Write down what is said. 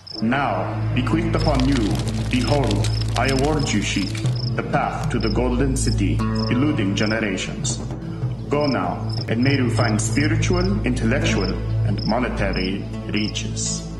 Now, bequeathed upon you, behold, I award you, Sheikh, the path to the Golden City, eluding generations. Go now, and may you find spiritual, intellectual, and monetary riches.